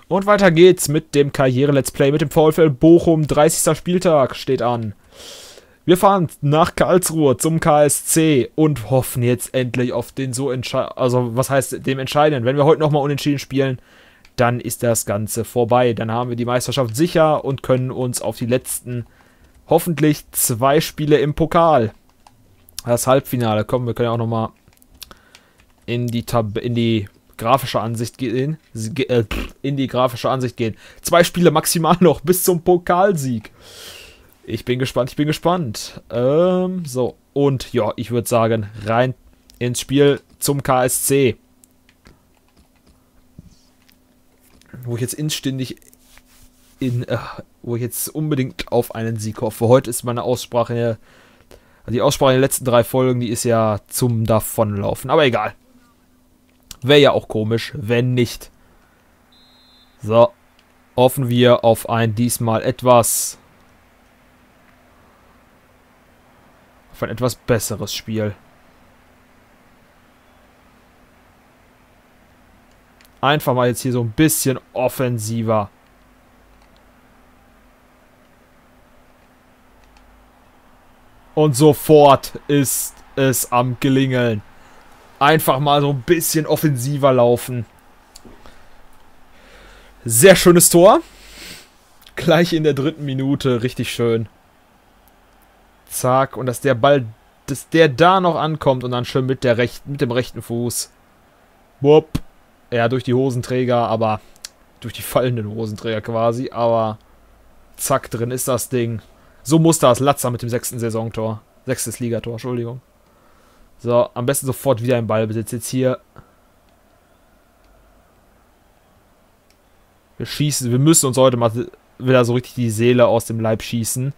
Und weiter geht's mit dem Karriere-Let's Play mit dem VfL Bochum. 30. Spieltag steht an. Wir fahren nach Karlsruhe zum KSC und hoffen jetzt endlich auf den was heißt dem Entscheidenden. Wenn wir heute nochmal unentschieden spielen, dann ist das Ganze vorbei. Dann haben wir die Meisterschaft sicher und können uns auf die letzten, hoffentlich 2 Spiele im Pokal. Das Halbfinale. Komm, wir können ja auch nochmal in die grafische Ansicht gehen. 2 Spiele maximal noch bis zum Pokalsieg. Ich bin gespannt. So, und ja, ich würde sagen, rein ins Spiel zum KSC. Wo ich jetzt wo ich jetzt unbedingt auf einen Sieg hoffe. Heute ist meine Aussprache, die Aussprache in den letzten 3 Folgen, die ist ja zum Davonlaufen. Aber egal. Wäre ja auch komisch, wenn nicht. So, hoffen wir auf ein diesmal etwas besseres Spiel. Einfach mal jetzt hier so ein bisschen offensiver. Und sofort ist es am Klingeln. Einfach mal so ein bisschen offensiver laufen. Sehr schönes Tor. Gleich in der 3. Minute. Richtig schön. Zack. Und dass der Ball, da noch ankommt und dann schön mit dem rechten Fuß. Wupp. Ja, durch die Hosenträger, aber durch die fallenden Hosenträger quasi. Aber zack, drin ist das Ding. So muss das. Latzer mit dem 6. Saisontor. 6. Ligator, Entschuldigung. So, am besten sofort wieder im Ballbesitz. Jetzt hier. Wir müssen uns heute mal wieder so richtig die Seele aus dem Leib schießen.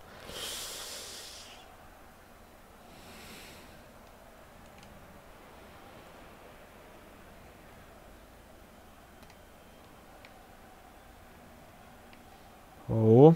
Oh.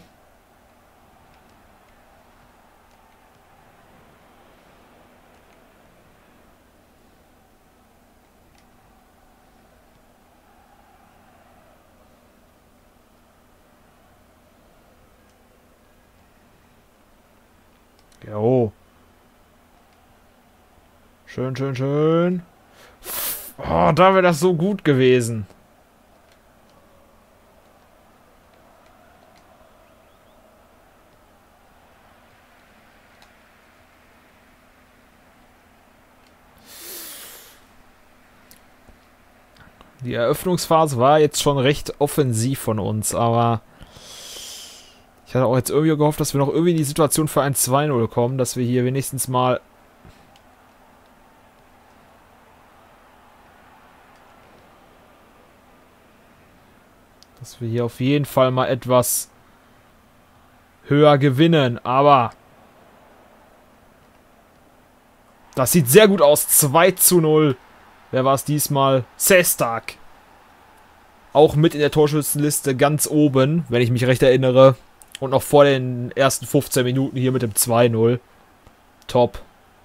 Jo. Schön, schön, schön. Oh, da wäre das so gut gewesen. Die Eröffnungsphase war jetzt schon recht offensiv von uns, aber ich hatte auch jetzt irgendwie gehofft, dass wir noch irgendwie in die Situation für ein 2-0 kommen, dass wir hier wenigstens mal auf jeden Fall mal etwas höher gewinnen, aber das sieht sehr gut aus. 2-0. Wer war es diesmal? Sestak. Auch mit in der Torschützenliste ganz oben, wenn ich mich recht erinnere. Und noch vor den ersten 15 Minuten hier mit dem 2-0. Top.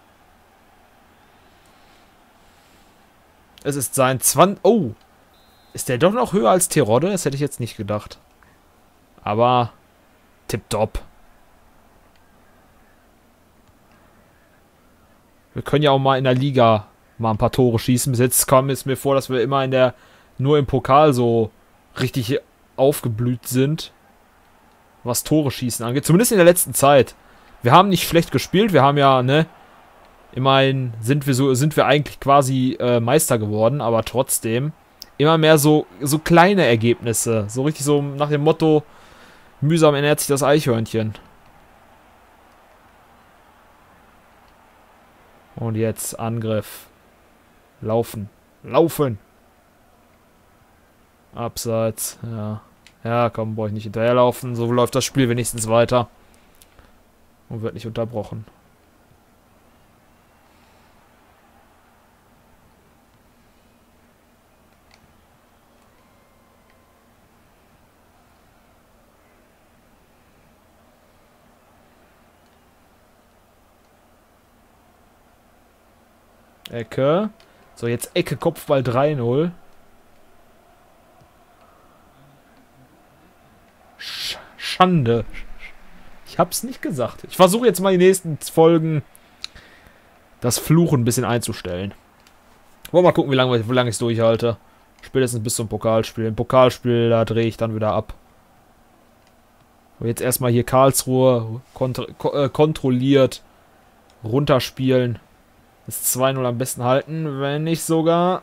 Es ist sein 20... Oh! Ist der doch noch höher als Terodde? Das hätte ich jetzt nicht gedacht. Aber tipptopp. Wir können ja auch mal in der Liga mal ein paar Tore schießen. Bis jetzt kam es mir vor, dass wir immer nur im Pokal so richtig aufgeblüht sind, was Tore schießen angeht. Zumindest in der letzten Zeit. Wir haben nicht schlecht gespielt. Wir haben ja, ne, immerhin sind wir eigentlich quasi Meister geworden, aber trotzdem immer mehr so kleine Ergebnisse. So richtig so nach dem Motto, mühsam ernährt sich das Eichhörnchen. Und jetzt Angriff. Laufen. Laufen. Abseits. Ja. Ja, komm, brauche ich nicht hinterherlaufen. So läuft das Spiel wenigstens weiter. Und wird nicht unterbrochen. Ecke. So, jetzt Ecke, Kopfball 3-0. Schande. Ich hab's nicht gesagt. Ich versuche jetzt mal die nächsten Folgen das Fluchen ein bisschen einzustellen. Wollen wir mal gucken, wie lange ich es durchhalte. Spätestens bis zum Pokalspiel. Im Pokalspiel, da drehe ich dann wieder ab. Und jetzt erstmal hier Karlsruhe kontrolliert runterspielen. Das 2-0 am besten halten, wenn nicht sogar...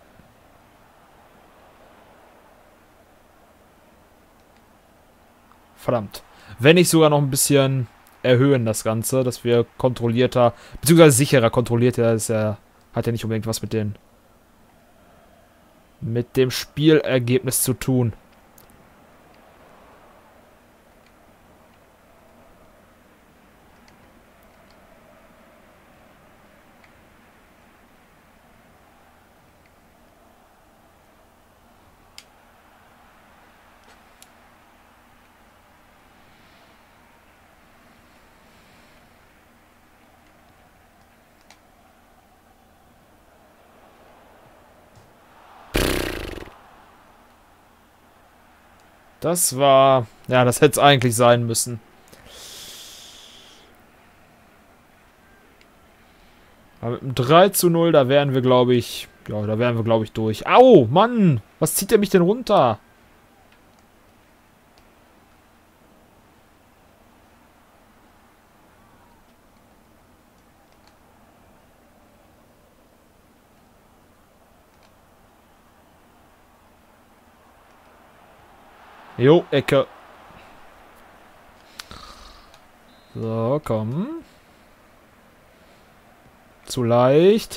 Verdammt. Wenn nicht sogar noch ein bisschen erhöhen das Ganze, dass wir kontrollierter, beziehungsweise sicherer kontrollierter, ist ja, hat ja nicht unbedingt was mit dem Spielergebnis zu tun. Das war... Ja, das hätte es eigentlich sein müssen. Aber mit einem 3:0, da wären wir, glaube ich... Ja, da wären wir, glaube ich, durch. Au, Mann! Was zieht der mich denn runter? Jo, Ecke. So, komm. Zu leicht.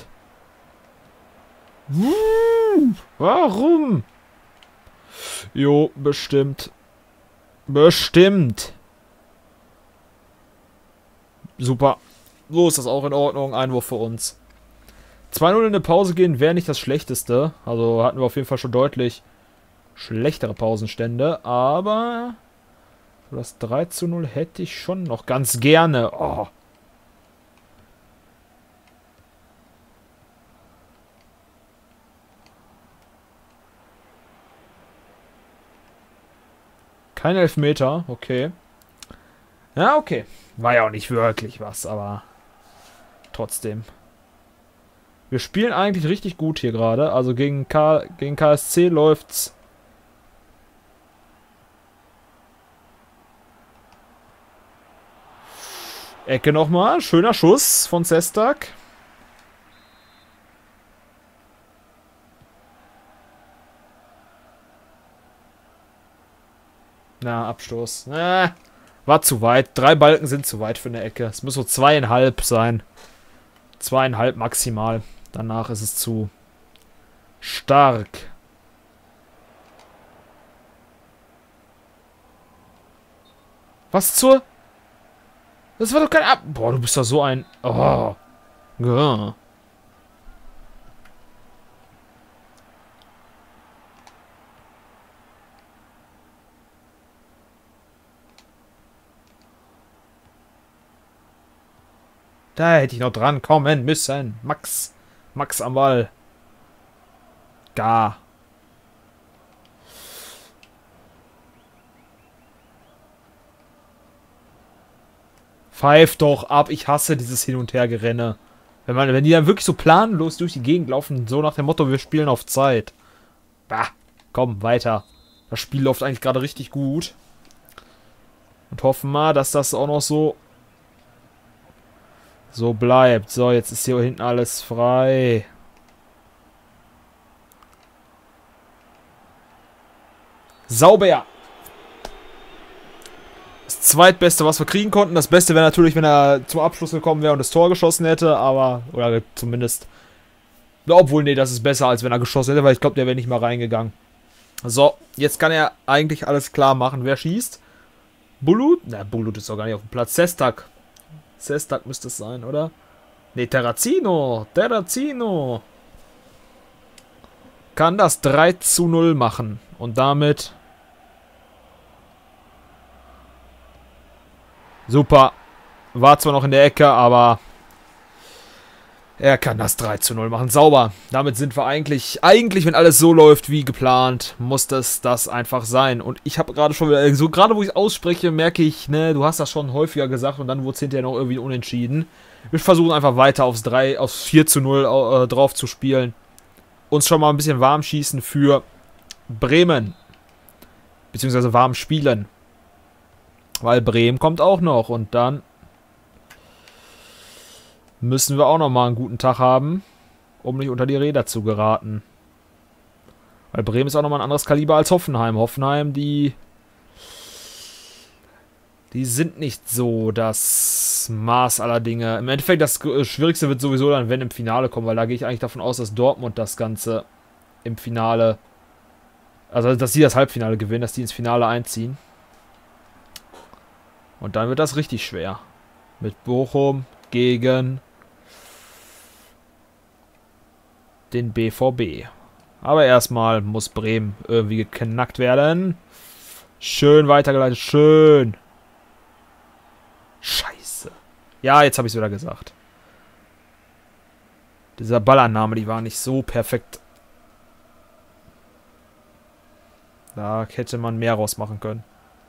Warum? Jo, bestimmt. Bestimmt. Super. So ist das auch in Ordnung. Einwurf für uns. 2:0 in eine Pause gehen wäre nicht das Schlechteste. Also hatten wir auf jeden Fall schon deutlich schlechtere Pausenstände. Aber das 3:0 hätte ich schon noch ganz gerne. Oh. Kein Elfmeter, okay. Ja, okay. War ja auch nicht wirklich was, aber trotzdem. Wir spielen eigentlich richtig gut hier gerade. Also gegen KSC läuft's. Ecke nochmal. Schöner Schuss von Sestak. Na, Abstoß. War zu weit. 3 Balken sind zu weit für eine Ecke. Es muss so 2,5 sein. 2,5 maximal. Danach ist es zu stark. Was zur... Das war doch kein Ab... Boah, du bist doch so ein... Oh. Ja. Da hätte ich noch dran kommen müssen. Max. Max am Ball. Gar. Pfeif doch ab. Ich hasse dieses Hin- und Hergerenne. Wenn die dann wirklich so planlos durch die Gegend laufen, so nach dem Motto, wir spielen auf Zeit. Bah. Komm, weiter. Das Spiel läuft eigentlich gerade richtig gut. Und hoffen mal, dass das auch noch so bleibt. So, jetzt ist hier hinten alles frei. Sauber. Das zweitbeste, was wir kriegen konnten. Das Beste wäre natürlich, wenn er zum Abschluss gekommen wäre und das Tor geschossen hätte. Aber, oder zumindest... Obwohl, nee, das ist besser, als wenn er geschossen hätte, weil ich glaube, der wäre nicht mal reingegangen. So, jetzt kann er eigentlich alles klar machen. Wer schießt? Bulut? Na, Bulut ist doch gar nicht auf dem Platz. Sestak. Sestak müsste es sein, oder? Ne, Terrazino. Terrazino. Kann das 3:0 machen. Und damit... Super. War zwar noch in der Ecke, aber... Er kann das 3:0 machen. Sauber. Damit sind wir eigentlich, wenn alles so läuft wie geplant, muss das einfach sein. Und ich habe gerade schon wieder, so gerade wo ich es ausspreche, merke ich, ne, du hast das schon häufiger gesagt und dann wurde es hinterher noch irgendwie unentschieden. Wir versuchen einfach weiter aufs 4:0 drauf zu spielen. Uns schon mal ein bisschen warm schießen für Bremen. Beziehungsweise warm spielen. Weil Bremen kommt auch noch und dann müssen wir auch nochmal einen guten Tag haben, um nicht unter die Räder zu geraten. Weil Bremen ist auch nochmal ein anderes Kaliber als Hoffenheim. Hoffenheim, die sind nicht so das Maß aller Dinge. Im Endeffekt, das Schwierigste wird sowieso dann, wenn im Finale kommen, weil da gehe ich eigentlich davon aus, dass Dortmund das Ganze im Finale, also dass sie das Halbfinale gewinnen, dass die ins Finale einziehen. Und dann wird das richtig schwer. Mit Bochum gegen den BVB. Aber erstmal muss Bremen irgendwie geknackt werden. Schön weitergeleitet. Schön. Scheiße. Ja, jetzt habe ich es wieder gesagt. Dieser Ballannahme, die war nicht so perfekt. Da hätte man mehr rausmachen können.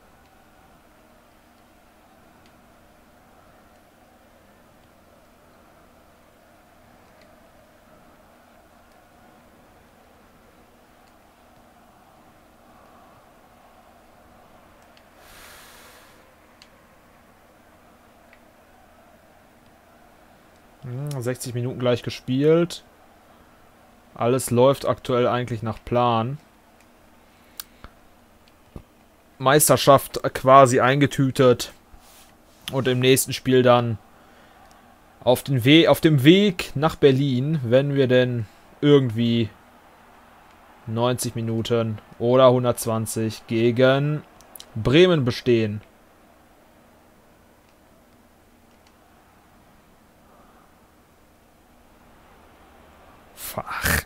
Hm, 60 Minuten gleich gespielt. Alles läuft aktuell eigentlich nach Plan. Meisterschaft quasi eingetütet. Und im nächsten Spiel dann auf dem Weg nach Berlin, wenn wir denn irgendwie 90 Minuten oder 120 gegen Bremen bestehen. Ach.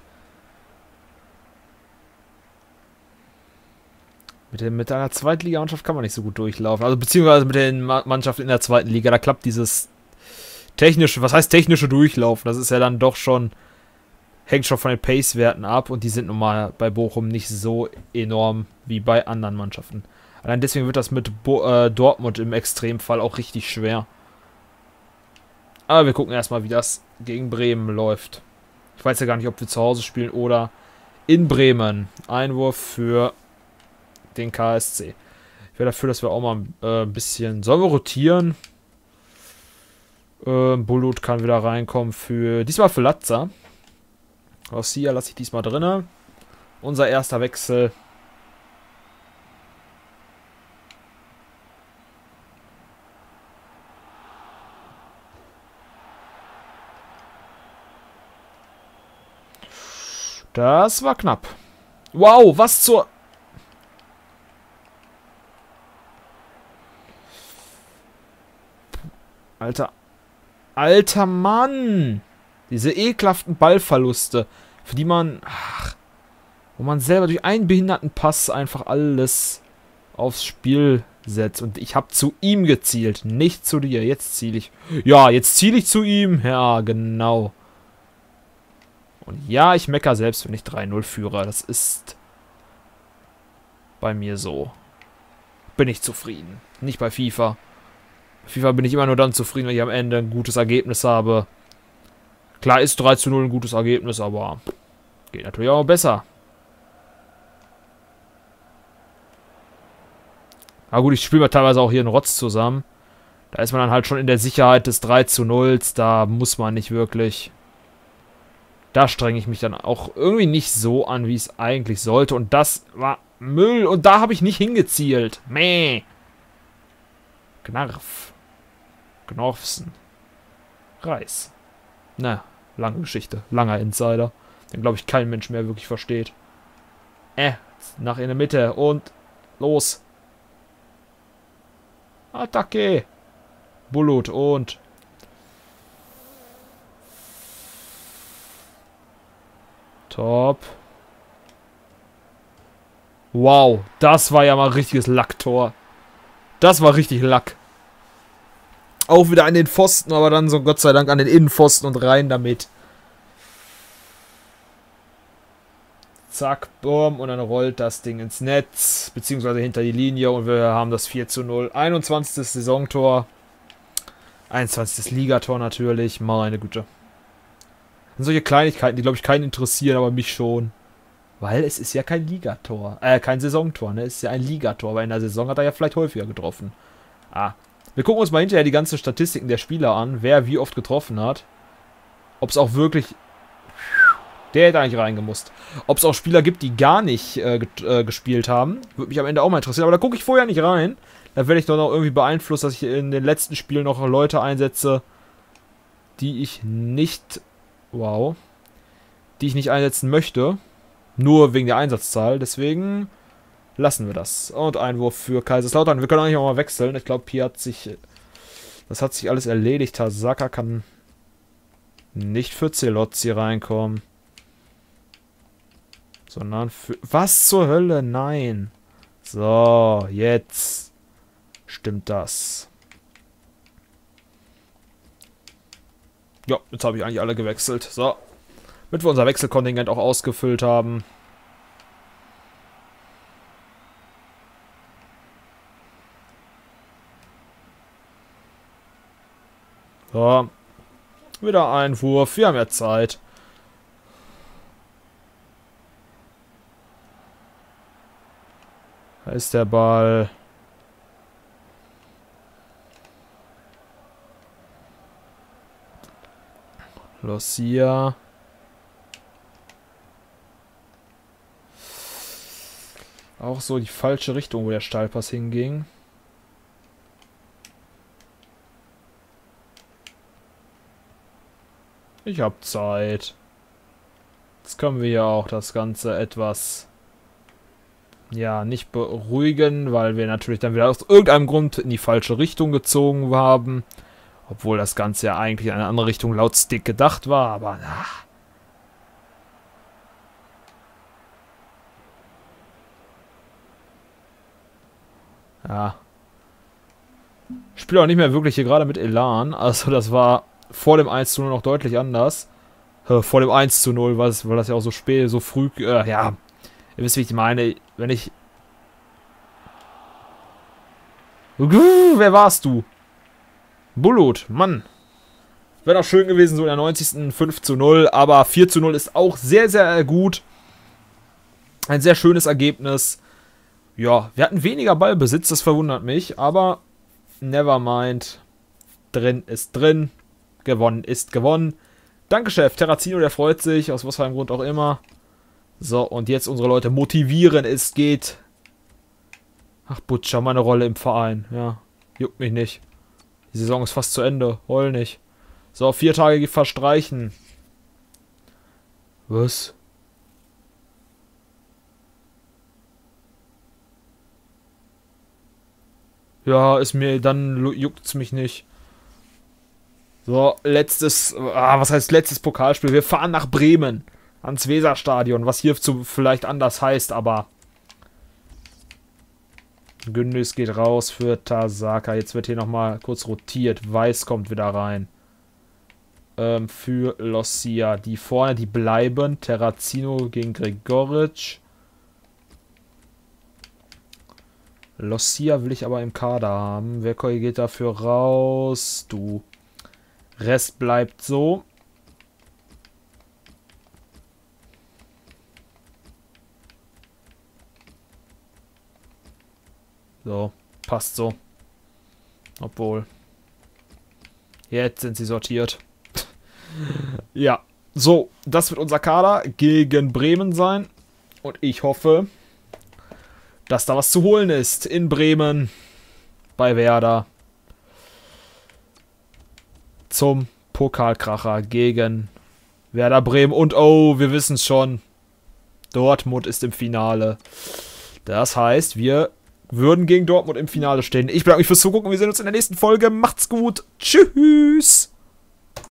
Mit einer Zweitligamannschaft kann man nicht so gut durchlaufen. Also beziehungsweise mit den Mannschaften in der zweiten Liga. Da klappt dieses technische, was heißt technische Durchlaufen? Das ist ja dann doch schon, hängt schon von den Pace-Werten ab. Und die sind nun mal bei Bochum nicht so enorm wie bei anderen Mannschaften. Allein deswegen wird das mit Dortmund im Extremfall auch richtig schwer. Aber wir gucken erstmal, wie das gegen Bremen läuft. Ich weiß ja gar nicht, ob wir zu Hause spielen oder in Bremen. Einwurf für den KSC. Ich wäre dafür, dass wir auch mal ein bisschen... Sollen wir rotieren? Bulut kann wieder reinkommen für... Diesmal für Latza. Garcia lasse ich diesmal drin. Unser erster Wechsel. Das war knapp. Wow, was zur... Alter Mann! Diese ekelhaften Ballverluste, für die man... Ach, wo man selber durch einen behinderten Pass einfach alles aufs Spiel setzt. Und ich habe zu ihm gezielt, nicht zu dir. Jetzt ziele ich... Ja, jetzt ziele ich zu ihm. Ja, genau. Und ja, ich meckere selbst, wenn ich 3:0 führe. Das ist bei mir so. Bin ich zufrieden. Nicht bei FIFA. Bei FIFA bin ich immer nur dann zufrieden, wenn ich am Ende ein gutes Ergebnis habe. Klar ist 3:0 ein gutes Ergebnis, aber geht natürlich auch besser. Aber gut, ich spiele teilweise auch hier einen Rotz zusammen. Da ist man dann halt schon in der Sicherheit des 3:0. Da muss man nicht wirklich... Da strenge ich mich dann auch irgendwie nicht so an, wie es eigentlich sollte. Und das war Müll. Und da habe ich nicht hingezielt. Meh. Gnarf. Gnorfsen. Reis. Na, lange Geschichte. Langer Insider. Den, glaube ich, kein Mensch mehr wirklich versteht. Nach in der Mitte. Und los. Attacke. Bulut und... Top. Wow, das war ja mal richtiges Lacktor. Das war richtig Lack. Auch wieder an den Pfosten, aber dann so Gott sei Dank an den Innenpfosten und rein damit. Zack, boom, und dann rollt das Ding ins Netz, beziehungsweise hinter die Linie und wir haben das 4:0. 21. Saisontor. 21. Ligator natürlich, meine Güte. Das sind solche Kleinigkeiten, die glaube ich keinen interessieren, aber mich schon. Weil es ist ja kein Ligator, kein Saisontor, ne? Es ist ja ein Ligator, aber in der Saison hat er ja vielleicht häufiger getroffen. Wir gucken uns mal hinterher die ganzen Statistiken der Spieler an, wer wie oft getroffen hat. Ob es auch wirklich... Der hätte eigentlich reingemusst. Ob es auch Spieler gibt, die gar nicht gespielt haben, würde mich am Ende auch mal interessieren. Aber da gucke ich vorher nicht rein. Da werde ich doch noch irgendwie beeinflusst, dass ich in den letzten Spielen noch Leute einsetze, die ich nicht... Wow. Die ich nicht einsetzen möchte. Nur wegen der Einsatzzahl. Deswegen lassen wir das. Und Einwurf für Kaiserslautern. Wir können eigentlich auch mal wechseln. Ich glaube, hier hat sich... Das hat sich alles erledigt. Tasaka kann nicht für Zelozzi reinkommen. Sondern für... Was zur Hölle? Nein. So, jetzt stimmt das. Ja, jetzt habe ich eigentlich alle gewechselt. So. Damit wir unser Wechselkontingent auch ausgefüllt haben. So. Wieder Einwurf. Wir haben ja Zeit. Da ist der Ball. Lucia. Auch so die falsche Richtung, wo der Steilpass hinging. Ich habe Zeit. Jetzt können wir ja auch das Ganze etwas... Ja, nicht beruhigen, weil wir natürlich dann wieder aus irgendeinem Grund in die falsche Richtung gezogen haben. Obwohl das Ganze ja eigentlich in eine andere Richtung laut Stick gedacht war, aber ja. Ich spiele auch nicht mehr wirklich hier gerade mit Elan. Also das war vor dem 1:0 noch deutlich anders. Vor dem 1:0, weil das ja auch so spät, so früh, ja. Ihr wisst, wie ich meine, wenn ich... Wer warst du? Bulut, Mann. Wäre doch schön gewesen, so in der 90. 5:0, aber 4:0 ist auch sehr, sehr gut. Ein sehr schönes Ergebnis. Ja, wir hatten weniger Ballbesitz, das verwundert mich, aber never mind. Drin ist drin. Gewonnen ist gewonnen. Danke, Chef. Terrazino, der freut sich, aus was für einem Grund auch immer. So, und jetzt unsere Leute motivieren, es geht. Ach, Butcher, meine Rolle im Verein. Ja, juckt mich nicht. Die Saison ist fast zu Ende. Heul nicht. So, 4 Tage verstreichen. Was? Ja, ist mir, dann juckt's mich nicht. So, letztes, was heißt letztes Pokalspiel? Wir fahren nach Bremen. Ans Weserstadion, was hier vielleicht anders heißt, aber Gündüz geht raus für Tasaka. Jetzt wird hier nochmal kurz rotiert. Weiß kommt wieder rein. Für Lucia. Die vorne, die bleiben. Terrazino gegen Gregoritsch. Lucia will ich aber im Kader haben. Wer geht dafür raus? Du. Rest bleibt so. So, passt so. Obwohl. Jetzt sind sie sortiert. Ja, so, das wird unser Kader gegen Bremen sein. Und ich hoffe, dass da was zu holen ist in Bremen bei Werder. Zum Pokalkracher gegen Werder Bremen. Und oh, wir wissen es schon. Dortmund ist im Finale. Das heißt, wir würden gegen Dortmund im Finale stehen. Ich bedanke mich fürs Zugucken. Wir sehen uns in der nächsten Folge. Macht's gut. Tschüss.